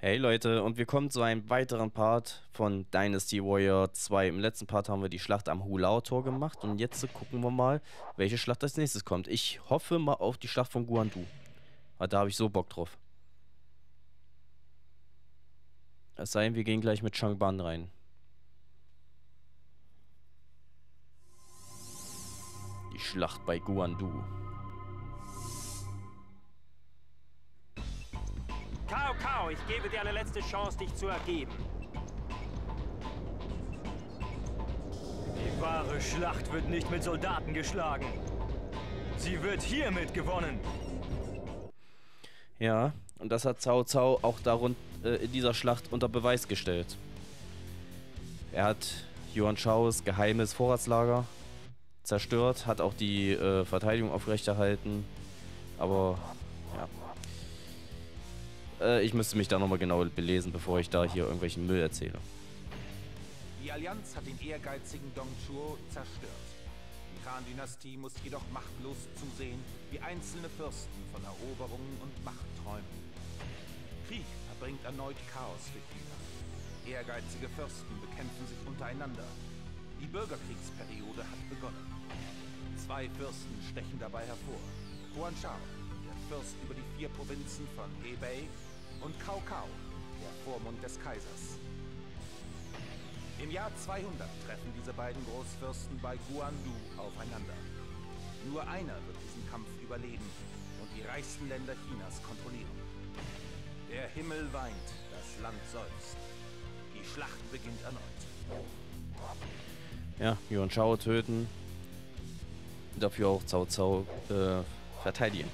Hey Leute, und wir kommen zu einem weiteren Part von Dynasty Warrior 2. Im letzten Part haben wir die Schlacht am Hulao-Tor gemacht und jetzt gucken wir mal, welche Schlacht als nächstes kommt. Ich hoffe mal auf die Schlacht von Guandu, weil da habe ich so Bock drauf. Es sei denn, wir gehen gleich mit Changban rein. Die Schlacht bei Guandu. Cao Cao, ich gebe dir eine letzte Chance, dich zu ergeben. Die wahre Schlacht wird nicht mit Soldaten geschlagen. Sie wird hiermit gewonnen. Ja, und das hat Cao Cao auch in dieser Schlacht unter Beweis gestellt. Er hat Yuan Shaos geheimes Vorratslager zerstört, hat auch die Verteidigung aufrechterhalten, aber ja. Ich müsste mich da nochmal genau belesen, bevor ich da hier irgendwelchen Müll erzähle. Die Allianz hat den ehrgeizigen Dong Zhuo zerstört. Die Khan-Dynastie muss jedoch machtlos zusehen, wie einzelne Fürsten von Eroberungen und Macht träumen. Krieg erbringt erneut Chaos für China. Ehrgeizige Fürsten bekämpfen sich untereinander. Die Bürgerkriegsperiode hat begonnen. Zwei Fürsten stechen dabei hervor. Yuan Shao, der Fürst über die 4 Provinzen von Hebei, und Cao Cao, der Vormund des Kaisers. Im Jahr 200 treffen diese beiden Großfürsten bei Guandu aufeinander. Nur einer wird diesen Kampf überleben und die reichsten Länder Chinas kontrollieren. Der Himmel weint, das Land seufzt. Die Schlacht beginnt erneut. Ja, Yuan Shao töten. Dafür auch Cao Cao verteidigen.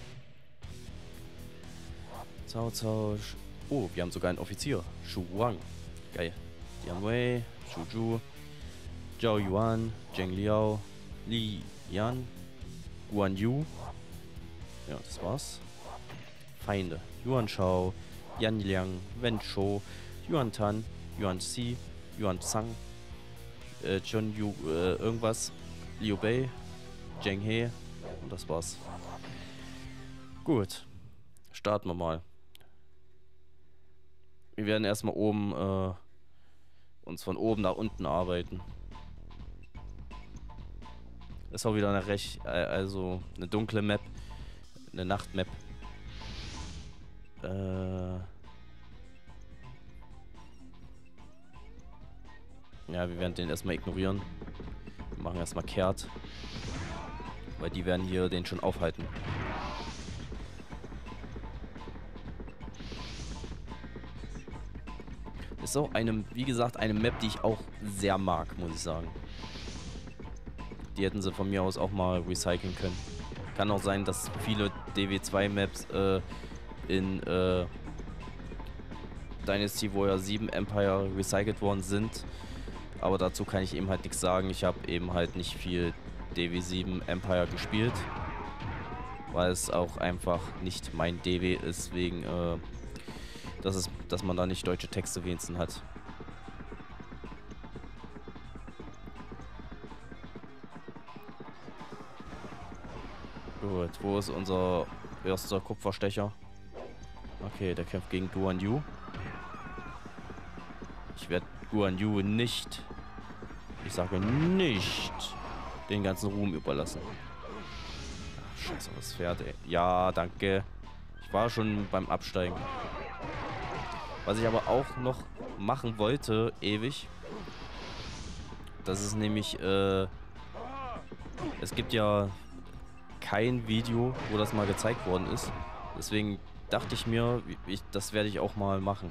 Cao Cao. Oh, wir haben sogar einen Offizier. Shu Wang. Geil. Dian Wei, Shu Zhu, Zhao Yuan, Zheng Liao, Li Yan, Guan Yu. Ja, das war's. Feinde. Yuan Shao, Yan Liang, Wen Shou, Yuan Tan, Yuan Xi, Yuan Zhang, Zhon Yu, irgendwas, Liu Bei, Zheng He. Und das war's. Gut. Starten wir mal. Wir werden erstmal oben uns von oben nach unten arbeiten. Ist auch wieder also eine dunkle Map, eine Nachtmap. Ja, wir werden den erstmal ignorieren. Wir machen erstmal kehrt, weil die werden hier den schon aufhalten. Ist auch wie gesagt, eine Map, die ich auch sehr mag, muss ich sagen. Die hätten sie von mir aus auch mal recyceln können. Kann auch sein, dass viele DW2-Maps in Dynasty Warrior 7 Empire recycelt worden sind. Aber dazu kann ich eben halt nichts sagen. Ich habe eben halt nicht viel DW7 Empire gespielt. Weil es auch einfach nicht mein DW ist, wegen dass man da nicht deutsche Texte wenigstens hat. Gut, wo ist unser erster Kupferstecher? Okay, der kämpft gegen Guan Yu. Ich werde Guan Yu nicht, ich sage nicht, den ganzen Ruhm überlassen. Ach, scheiße, das Pferd, ey. Ja, danke. Ich war schon beim Absteigen. Was ich aber auch noch machen wollte, ewig, das ist nämlich, es gibt ja kein Video, wo das mal gezeigt worden ist. Deswegen dachte ich mir, das werde ich auch mal machen.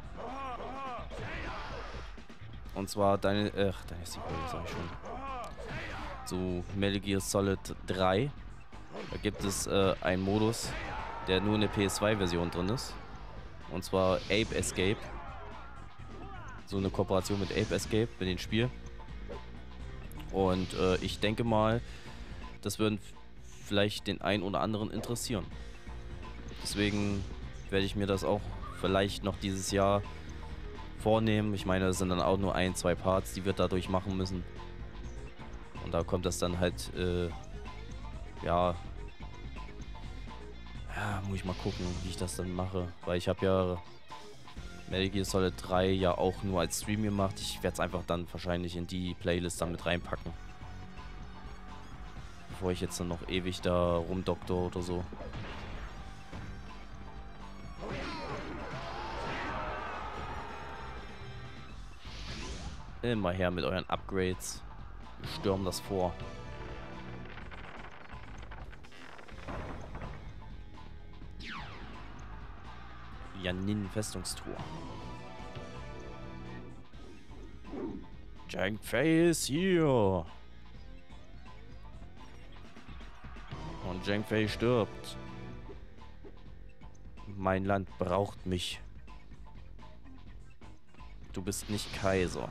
Und zwar Dynasty Warrior, sag ich schon. So Metal Gear Solid 3. Da gibt es einen Modus, der nur in der PS2-Version drin ist. Und zwar Ape Escape. So eine Kooperation mit Ape Escape mit dem Spiel. Und ich denke mal, das würden vielleicht den einen oder anderen interessieren. Deswegen werde ich mir das auch vielleicht noch dieses Jahr vornehmen. Ich meine, das sind dann auch nur 1, 2 Parts, die wir dadurch machen müssen. Und da kommt das dann halt, ja, muss ich mal gucken, wie ich das dann mache. Weil ich habe ja Metal Gear Solid 3 ja auch nur als Stream gemacht. Ich werde es einfach dann wahrscheinlich in die Playlist dann mit reinpacken. Bevor ich jetzt dann noch ewig da rumdoktor oder so. Immer her mit euren Upgrades. Wir stürmen das vor. Janin Festungstor. Zhang Fei ist hier. Und Zhang Fei stirbt. Mein Land braucht mich. Du bist nicht Kaiser.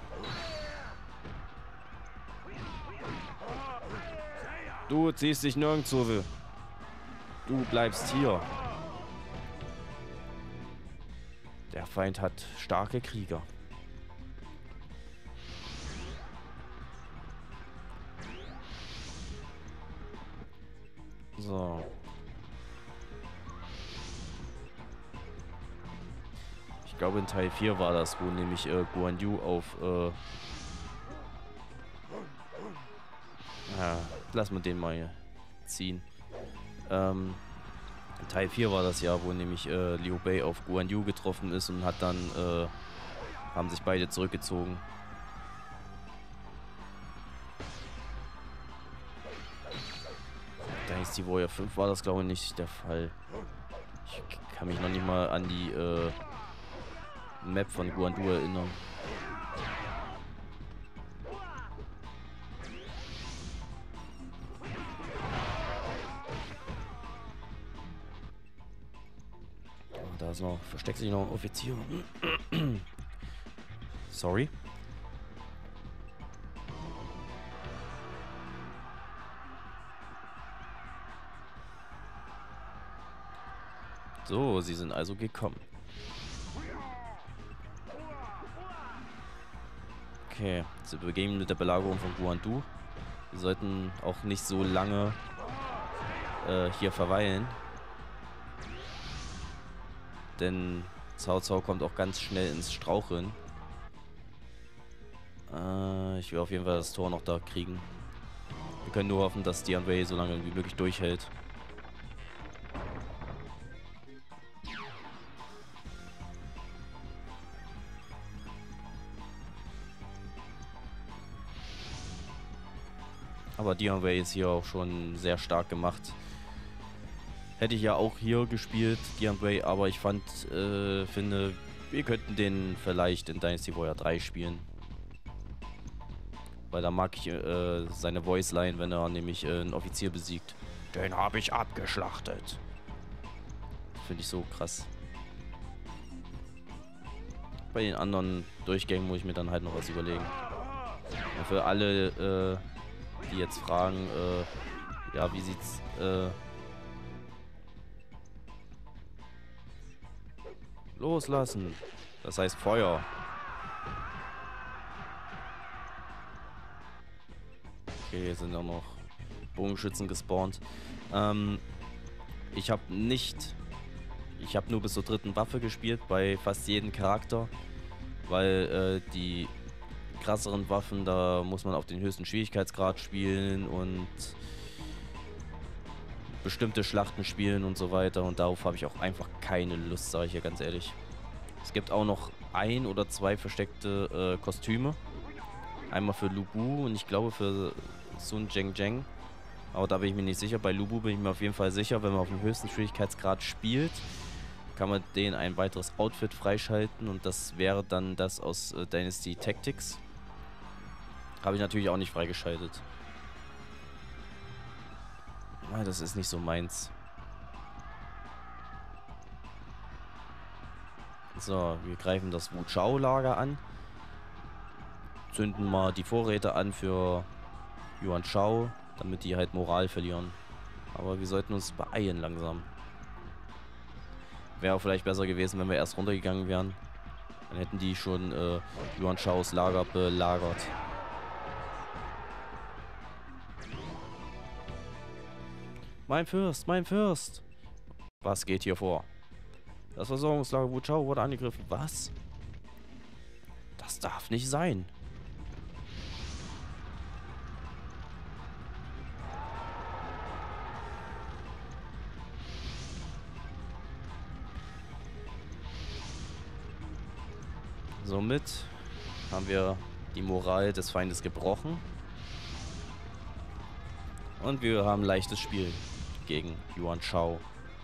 Du ziehst dich nirgendwo. Du bleibst hier. Der Feind hat starke Krieger. So. Ich glaube in Teil 4 war das, wo nämlich Guan Yu auf ja, lass mal den mal hier ziehen. In Teil 4 war das ja, wo nämlich Liu Bei auf Guan Yu getroffen ist und hat dann haben sich beide zurückgezogen. Dynasty Warrior 5 war das, glaube ich, nicht der Fall. Ich kann mich noch nicht mal an die Map von Guan Yu erinnern. Da ist noch, versteckt sich noch ein Offizier. Sorry. So, sie sind also gekommen. Okay, wir beginnen mit der Belagerung von Guan Yu. Wir sollten auch nicht so lange hier verweilen. Denn Cao Cao kommt auch ganz schnell ins Straucheln. Ich will auf jeden Fall das Tor noch da kriegen. Wir können nur hoffen, dass Dian Wei so lange wie möglich durchhält. Aber Dian Wei ist hier auch schon sehr stark gemacht. Hätte ich ja auch hier gespielt, Dian Wei, aber ich finde, wir könnten den vielleicht in Dynasty Warrior 3 spielen. Weil da mag ich seine Voiceline, wenn er nämlich einen Offizier besiegt. Den habe ich abgeschlachtet. Finde ich so krass. Bei den anderen Durchgängen muss ich mir dann halt noch was überlegen. Und für alle, die jetzt fragen, ja, wie sieht's, loslassen. Das heißt Feuer. Okay, hier sind auch noch Bogenschützen gespawnt. Ich habe nur bis zur 3. Waffe gespielt bei fast jedem Charakter, weil die krasseren Waffen, da muss man auf den höchsten Schwierigkeitsgrad spielen und bestimmte Schlachten spielen und so weiter, und darauf habe ich auch einfach keine Lust, sage ich ja ganz ehrlich. Es gibt auch noch 1 oder 2 versteckte Kostüme. Einmal für Lu Bu und ich glaube für Sun Zheng. Aber da bin ich mir nicht sicher. Bei Lu Bu bin ich mir auf jeden Fall sicher, wenn man auf dem höchsten Schwierigkeitsgrad spielt, kann man den ein weiteres Outfit freischalten, und das wäre dann das aus Dynasty Tactics. Habe ich natürlich auch nicht freigeschaltet. Das ist nicht so meins. So, wir greifen das Wu Chao Lager an. Zünden mal die Vorräte an für Yuan Shao, damit die halt Moral verlieren. Aber wir sollten uns beeilen langsam. Wäre vielleicht besser gewesen, wenn wir erst runtergegangen wären. Dann hätten die schon Yuan Shaos Lager belagert. Mein Fürst, mein Fürst! Was geht hier vor? Das Versorgungslager Wu Chao wurde angegriffen. Was? Das darf nicht sein. Somit haben wir die Moral des Feindes gebrochen. Und wir haben ein leichtes Spiel gegen Yuan Shao.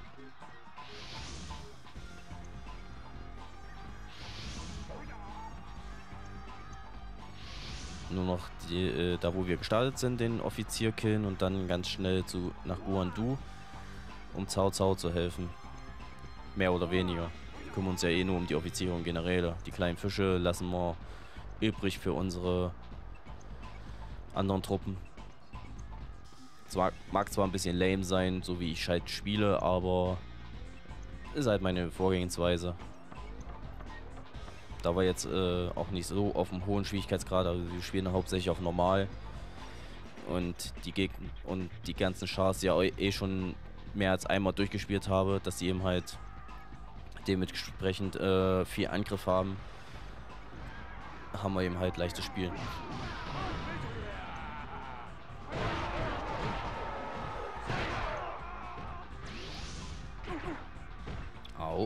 Nur noch da, wo wir gestartet sind, den Offizier killen und dann ganz schnell nach Guandu, um Cao Cao zu helfen. Mehr oder weniger. Wir kümmern uns ja eh nur um die Offiziere und Generäle. Die kleinen Fische lassen wir übrig für unsere anderen Truppen. Mag zwar ein bisschen lame sein, so wie ich halt spiele, aber ist halt meine Vorgehensweise. Da war jetzt auch nicht so auf einem hohen Schwierigkeitsgrad, also wir spielen hauptsächlich auf normal. Und die Gegner und die ganzen Chars, die ja eh schon mehr als einmal durchgespielt habe, dass die eben halt dementsprechend viel Angriff haben, haben wir eben halt leichtes Spiel. Au.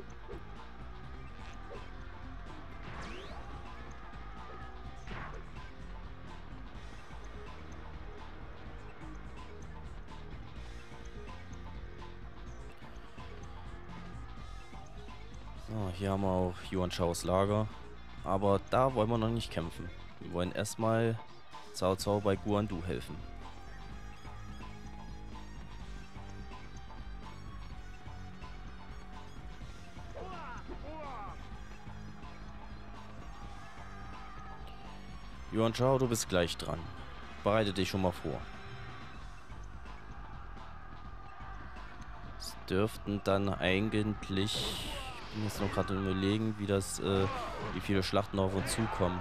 So, hier haben wir auch Yuan Shaos Lager. Aber da wollen wir noch nicht kämpfen. Wir wollen erstmal Cao Cao bei Guandu helfen. Yuan Shao, du bist gleich dran. Bereite dich schon mal vor. Es dürften dann eigentlich... Ich muss noch gerade überlegen, wie viele Schlachten auf uns zukommen.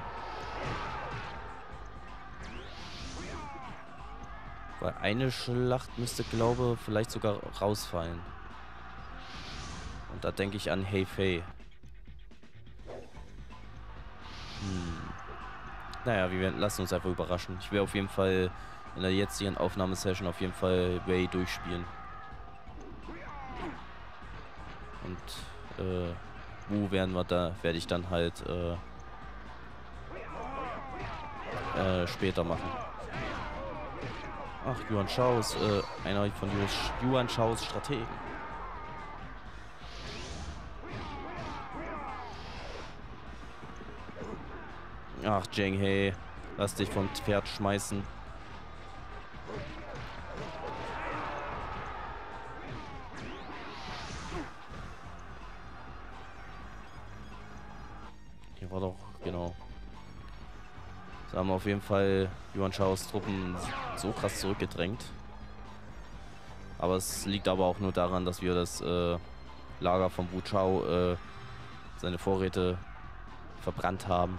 Weil eine Schlacht müsste, glaube ich, vielleicht sogar rausfallen. Und da denke ich an Hefei. Naja, lassen uns einfach überraschen. Ich werde auf jeden Fall in der jetzigen Aufnahmesession auf jeden Fall Wei durchspielen. Und Wu werde ich dann halt später machen. Ach, Yuan Shao ist einer von Yuan Shaos Strategen. Ach, Zheng He, lass dich vom Pferd schmeißen. Hier war doch, genau. Da haben wir auf jeden Fall Yuan Shaos Truppen so krass zurückgedrängt. Aber es liegt aber auch nur daran, dass wir das Lager von Wu Chao, seine Vorräte verbrannt haben.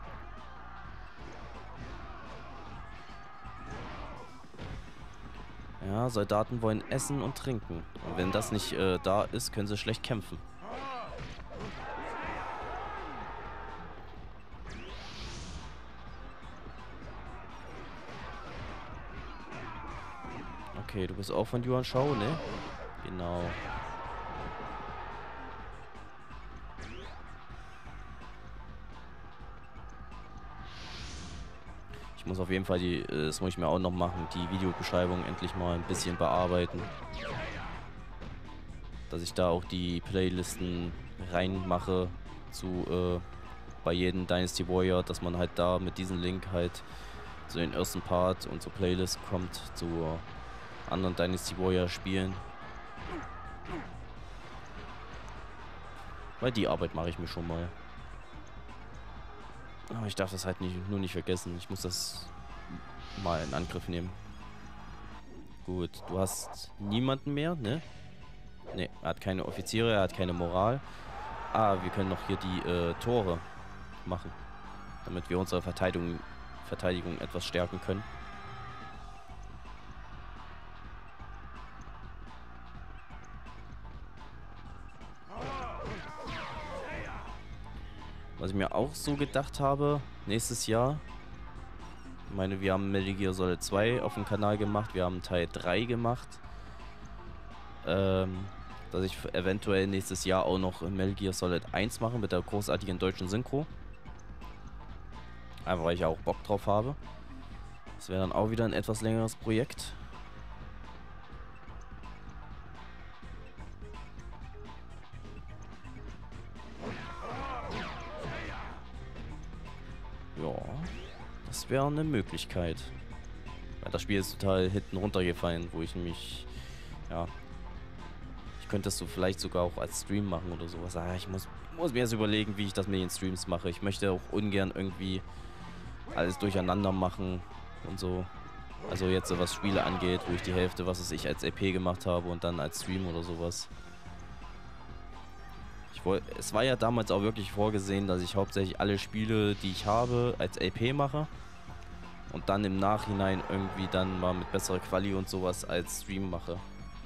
Ja, Soldaten wollen essen und trinken. Und wenn das nicht da ist, können sie schlecht kämpfen. Okay, du bist auch von Yuan Shao, ne? Genau. Ich muss auf jeden Fall das muss ich mir auch noch machen, die Videobeschreibung endlich mal ein bisschen bearbeiten. Dass ich da auch die Playlisten reinmache zu bei jedem Dynasty Warrior, dass man halt da mit diesem Link halt zu den ersten Part und zur Playlist kommt, zu anderen Dynasty Warrior Spielen. Weil die Arbeit mache ich mir schon mal. Aber ich darf das halt nur nicht vergessen. Ich muss das mal in Angriff nehmen. Gut, du hast niemanden mehr, ne? Ne, er hat keine Offiziere, er hat keine Moral. Ah, wir können noch hier die Tore machen. Damit wir unsere Verteidigung etwas stärken können. Was ich mir auch so gedacht habe, nächstes Jahr, ich meine, wir haben Metal Gear Solid 2 auf dem Kanal gemacht, wir haben Teil 3 gemacht, dass ich eventuell nächstes Jahr auch noch Metal Gear Solid 1 mache mit der großartigen deutschen Synchro. Einfach weil ich auch Bock drauf habe. Das wäre dann auch wieder ein etwas längeres Projekt. Ja, das wäre eine Möglichkeit. Weil das Spiel ist total hinten runtergefallen, wo ich mich, ja, ich könnte das so vielleicht sogar auch als Stream machen oder sowas. Ah, ich muss mir jetzt überlegen, wie ich das mit den Streams mache. Ich möchte auch ungern irgendwie alles durcheinander machen und so. Also jetzt so was Spiele angeht, wo ich die Hälfte, was weiß ich, als EP gemacht habe und dann als Stream oder sowas. Es war ja damals auch wirklich vorgesehen, dass ich hauptsächlich alle Spiele, die ich habe, als LP mache. Und dann im Nachhinein irgendwie dann mal mit besserer Quali und sowas als Stream mache.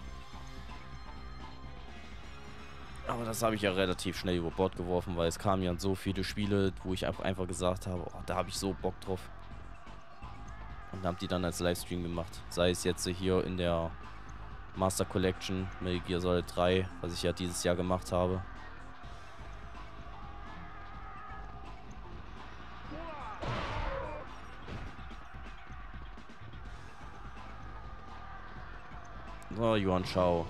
Aber das habe ich ja relativ schnell über Bord geworfen, weil es kamen ja so viele Spiele, wo ich einfach gesagt habe, oh, da habe ich so Bock drauf. Und haben die dann als Livestream gemacht. Sei es jetzt hier in der Master Collection Metal Gear Solid 3, was ich ja dieses Jahr gemacht habe. So, Yuan Shao.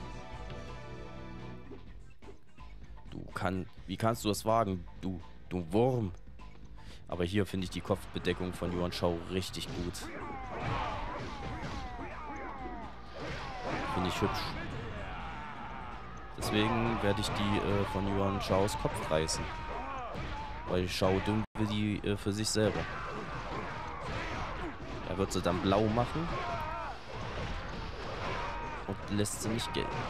Wie kannst du das wagen, du Wurm? Aber hier finde ich die Kopfbedeckung von Yuan Shao richtig gut. Finde ich hübsch. Deswegen werde ich die von Yuan Shaos Kopf reißen. Weil Shao Dum will die für sich selber. Er wird sie dann blau machen. Und lässt sie nicht gelten.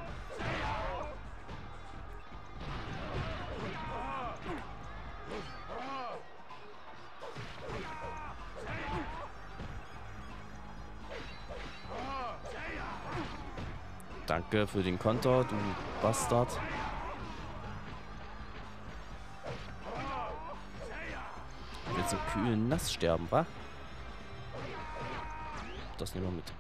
Danke für den Konter, du Bastard. Du willst im kühlen Nass sterben, wa? Das nehmen wir mit.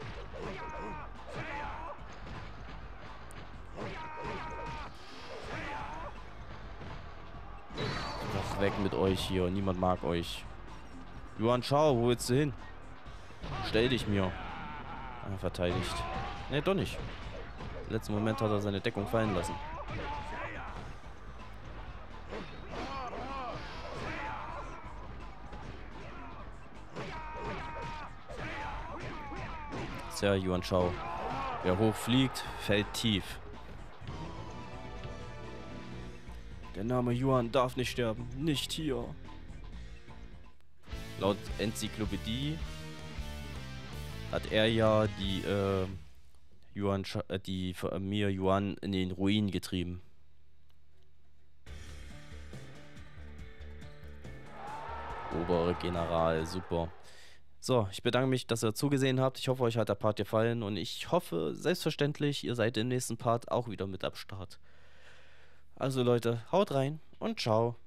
Doch weg mit euch hier, niemand mag euch. Yuan Shao, wo willst du hin? Stell dich mir. Ah, verteidigt. Ne, doch nicht. Im letzten Moment hat er seine Deckung fallen lassen. Tja, Yuan Shao. Wer hoch fliegt, fällt tief. Der Name Yuan darf nicht sterben. Nicht hier. Laut Enzyklopädie hat er ja die Mir Yuan in den Ruin getrieben. Obergeneral, super. So, ich bedanke mich, dass ihr zugesehen habt. Ich hoffe, euch hat der Part gefallen und ich hoffe selbstverständlich, ihr seid im nächsten Part auch wieder mit am Start. Also Leute, haut rein und ciao.